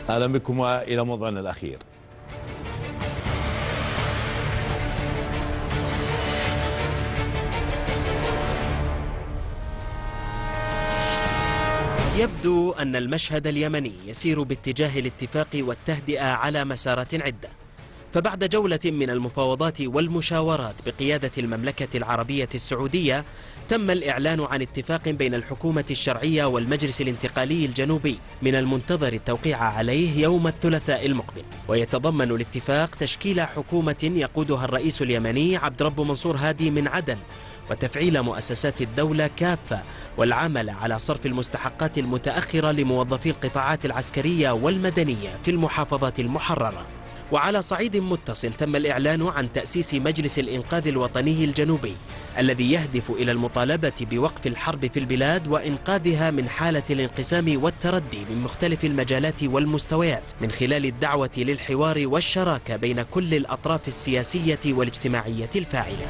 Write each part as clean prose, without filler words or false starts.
أهلا بكم وإلى موضوعنا الأخير. يبدو أن المشهد اليمني يسير باتجاه الاتفاق والتهدئة على مسارات عدة، فبعد جولة من المفاوضات والمشاورات بقيادة المملكة العربية السعودية تم الإعلان عن اتفاق بين الحكومة الشرعية والمجلس الانتقالي الجنوبي من المنتظر التوقيع عليه يوم الثلاثاء المقبل، ويتضمن الاتفاق تشكيل حكومة يقودها الرئيس اليمني عبد رب منصور هادي من عدن، وتفعيل مؤسسات الدولة كافة، والعمل على صرف المستحقات المتأخرة لموظفي القطاعات العسكرية والمدنية في المحافظات المحررة. وعلى صعيد متصل تم الإعلان عن تأسيس مجلس الإنقاذ الوطني الجنوبي الذي يهدف إلى المطالبة بوقف الحرب في البلاد وإنقاذها من حالة الانقسام والتردي من مختلف المجالات والمستويات من خلال الدعوة للحوار والشراكة بين كل الأطراف السياسية والاجتماعية الفاعلة.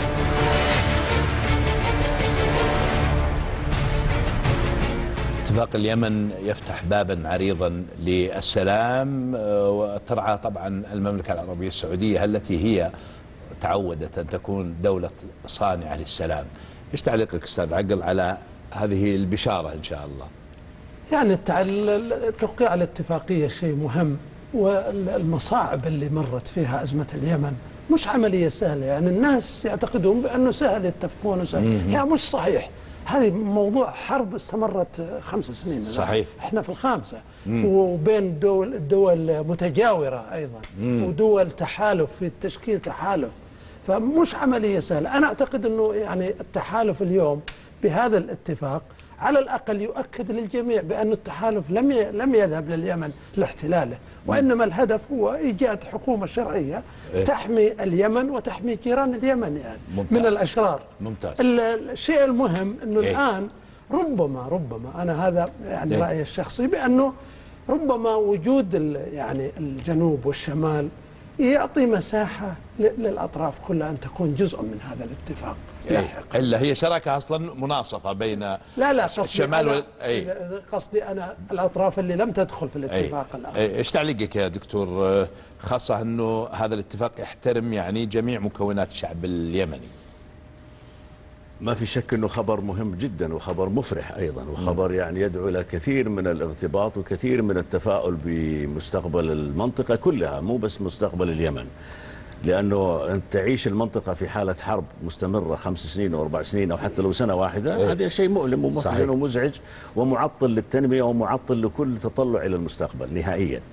اتفاق اليمن يفتح بابا عريضا للسلام، وترعى طبعا المملكة العربية السعودية التي هي تعودت أن تكون دولة صانعة للسلام. ايش تعليقك أستاذ عقل على هذه البشارة إن شاء الله؟ يعني توقيع الاتفاقية شيء مهم، والمصاعب اللي مرت فيها أزمة اليمن مش عملية سهلة. يعني الناس يعتقدون بأنه سهل يتفقون وسهل، يعني مش صحيح. هذه موضوع حرب استمرت 5 سنين. صحيح. احنا في ال5، وبين دول متجاورة أيضا، ودول تحالف في التشكيل تحالف، فمش عملية سهلة. أنا أعتقد أنه يعني التحالف اليوم بهذا الاتفاق على الأقل يؤكد للجميع بأن التحالف لم يذهب لليمن لاحتلاله، وإنما الهدف هو إيجاد حكومة شرعية تحمي اليمن وتحمي جيران اليمن يعني من الأشرار. ممتاز. الشيء المهم أنه الآن ربما أنا هذا يعني رأيي الشخصي بأنه ربما وجود يعني الجنوب والشمال يعطي مساحة للأطراف كلها أن تكون جزء من هذا الاتفاق لاحقا. إلا هي شراكة أصلا مناصفة بين الشمال قصدي أنا الأطراف اللي لم تدخل في الاتفاق الآخر. إيش تعليقك يا دكتور، خاصة أنه هذا الاتفاق يحترم يعني جميع مكونات الشعب اليمني؟ ما في شك أنه خبر مهم جدا وخبر مفرح أيضا، وخبر يعني يدعو إلى كثير من الارتباط وكثير من التفاؤل بمستقبل المنطقة كلها، مو بس مستقبل اليمن، لأنه أن تعيش المنطقة في حالة حرب مستمرة 5 سنين أو 4 سنين أو حتى لو سنة واحدة، هذا شيء مؤلم ومحزن ومزعج ومعطل للتنمية ومعطل لكل تطلع إلى المستقبل نهائيا.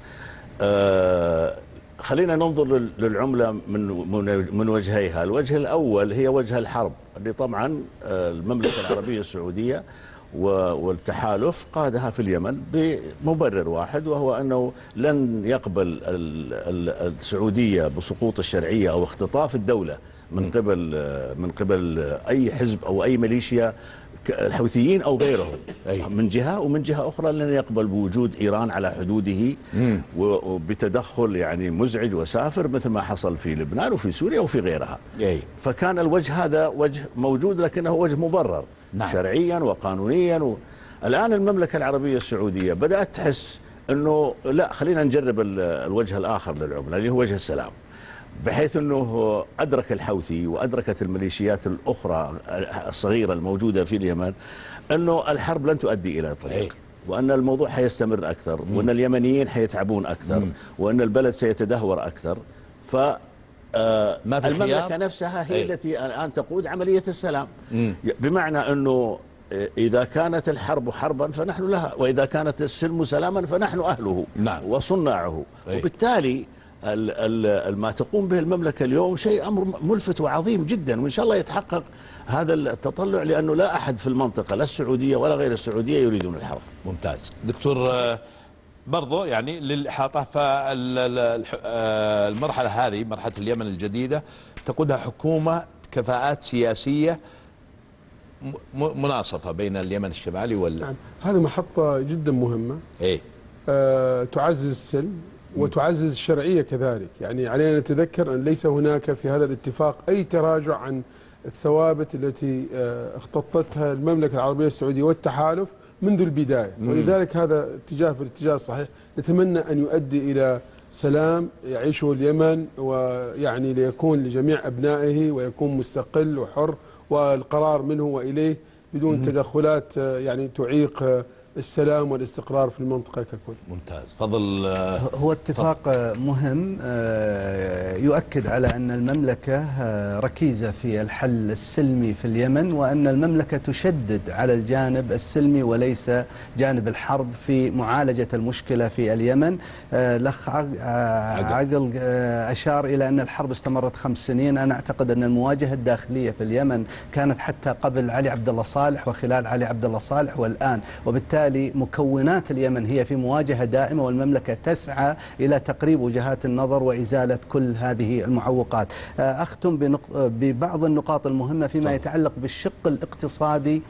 خلينا ننظر للعملة من وجهيها. الوجه الأول هي وجه الحرب، اللي طبعا المملكة العربية السعودية والتحالف قادها في اليمن بمبرر واحد، وهو أنه لن يقبل السعودية بسقوط الشرعية أو اختطاف الدولة من قبل أي حزب أو أي ميليشيا، الحوثيين أو غيرهم من جهة، ومن جهة أخرى لن يقبل بوجود إيران على حدوده وبتدخل يعني مزعج وسافر مثل ما حصل في لبنان وفي سوريا وفي غيرها. فكان الوجه هذا وجه موجود، لكنه وجه مبرر شرعيا وقانونيا. الآن المملكة العربية السعودية بدأت تحس أنه لا، خلينا نجرب الوجه الآخر للعملة اللي هو وجه السلام، بحيث أنه أدرك الحوثي وأدركت الميليشيات الأخرى الصغيرة الموجودة في اليمن أنه الحرب لن تؤدي إلى طريق، وأن الموضوع حيستمر أكثر، وأن اليمنيين حيتعبون أكثر، وأن البلد سيتدهور أكثر. فالمملكة نفسها هي التي الآن تقود عملية السلام، بمعنى أنه إذا كانت الحرب حربا فنحن لها، وإذا كانت السلم سلاما فنحن أهله وصناعه. وبالتالي ما تقوم به المملكة اليوم شيء أمر ملفت وعظيم جدا، وإن شاء الله يتحقق هذا التطلع، لأنه لا أحد في المنطقة لا السعودية ولا غير السعودية يريدون الحرب. ممتاز دكتور. برضو يعني للإحاطة، فالمرحلة هذه مرحلة اليمن الجديدة تقودها حكومة كفاءات سياسية مناصفة بين اليمن الشمالي نعم. هذه محطة جدا مهمة. تعزز السلم وتعزز الشرعية كذلك. يعني علينا نتذكر أن ليس هناك في هذا الاتفاق أي تراجع عن الثوابت التي اختطتها المملكة العربية السعودية والتحالف منذ البداية، ولذلك هذا اتجاه في الاتجاه الصحيح. نتمنى أن يؤدي إلى سلام يعيشه اليمن، ويعني ليكون لجميع أبنائه ويكون مستقل وحر والقرار منه وإليه بدون تدخلات يعني تعيق السلام والاستقرار في المنطقة ككل. ممتاز. فضل. هو اتفاق مهم يؤكد على أن المملكة ركيزة في الحل السلمي في اليمن، وأن المملكة تشدد على الجانب السلمي وليس جانب الحرب في معالجة المشكلة في اليمن. الأخ عقل أشار إلى أن الحرب استمرت 5 سنين. أنا أعتقد أن المواجهة الداخلية في اليمن كانت حتى قبل علي عبد الله صالح وخلال علي عبد الله صالح والآن، وبالتالي مكونات اليمن هي في مواجهة دائمة، والمملكة تسعى إلى تقريب وجهات النظر وإزالة كل هذه المعوقات. أختم ببعض النقاط المهمة فيما يتعلق بالشق الاقتصادي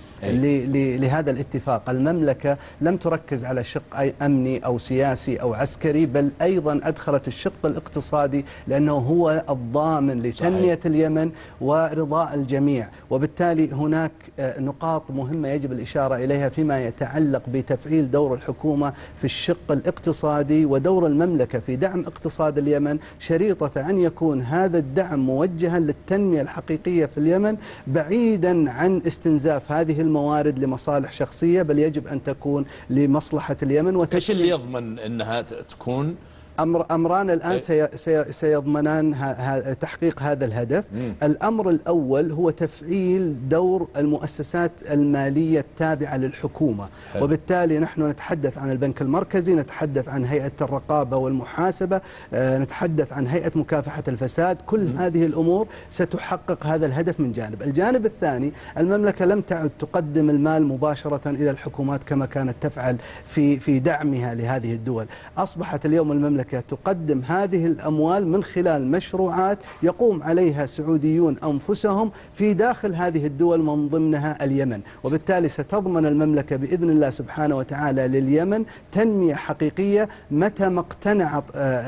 لهذا الاتفاق. المملكة لم تركز على شق أمني أو سياسي أو عسكري، بل أيضا أدخلت الشق الاقتصادي لأنه هو الضامن لتنمية اليمن ورضاء الجميع. وبالتالي هناك نقاط مهمة يجب الإشارة إليها فيما يتعلق بتفعيل دور الحكومة في الشق الاقتصادي ودور المملكة في دعم اقتصاد اليمن، شريطة أن يكون هذا الدعم موجها للتنمية الحقيقية في اليمن بعيدا عن استنزاف هذه الموارد لمصالح شخصية، بل يجب أن تكون لمصلحة اليمن. ايش اللي يضمن أنها تكون؟ أمران الآن سيضمنان تحقيق هذا الهدف. الأمر الأول هو تفعيل دور المؤسسات المالية التابعة للحكومة، وبالتالي نحن نتحدث عن البنك المركزي، نتحدث عن هيئة الرقابة والمحاسبة، نتحدث عن هيئة مكافحة الفساد. كل هذه الأمور ستحقق هذا الهدف من جانب. الجانب الثاني، المملكة لم تعد تقدم المال مباشرة إلى الحكومات كما كانت تفعل في دعمها لهذه الدول. أصبحت اليوم المملكة تقدم هذه الأموال من خلال مشروعات يقوم عليها سعوديون أنفسهم في داخل هذه الدول من ضمنها اليمن، وبالتالي ستضمن المملكة بإذن الله سبحانه وتعالى لليمن تنمية حقيقية متى ما اقتنعت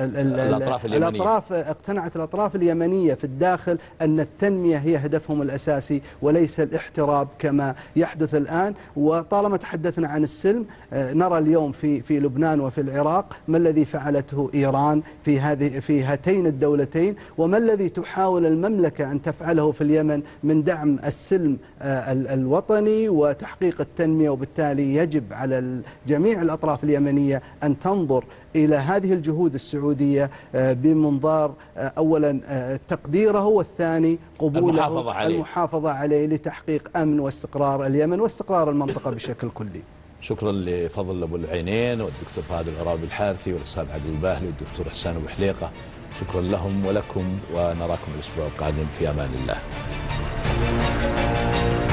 الأطراف اليمنية في الداخل أن التنمية هي هدفهم الأساسي وليس الاحتراب كما يحدث الآن. وطالما تحدثنا عن السلم، نرى اليوم في لبنان وفي العراق ما الذي فعلته إيران في هاتين الدولتين، وما الذي تحاول المملكة أن تفعله في اليمن من دعم السلم الوطني وتحقيق التنمية. وبالتالي يجب على جميع الأطراف اليمنية أن تنظر إلى هذه الجهود السعودية بمنظار أولا تقديره، والثاني قبوله المحافظة عليه لتحقيق أمن واستقرار اليمن واستقرار المنطقة بشكل كلي. شكرا لفضل أبو العينين والدكتور فهد العرابي الحارثي والأستاذ عبد الباهلي والدكتور حسان أبو حليقة. شكرا لهم ولكم، ونراكم الأسبوع القادم في أمان الله.